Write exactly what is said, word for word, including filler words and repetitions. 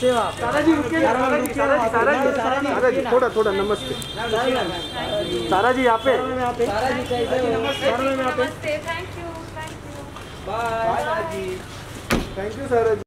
कैसे हो आप? सारा जी रुकिए, सारा जी, सारा जी, सारा जी, सारा जी, थोड़ा थोड़ा नमस्ते। सारा जी यहाँ पे, सारा जी कैसे हो? नमस्ते, thank you, thank you, bye. Thank you Sara ji.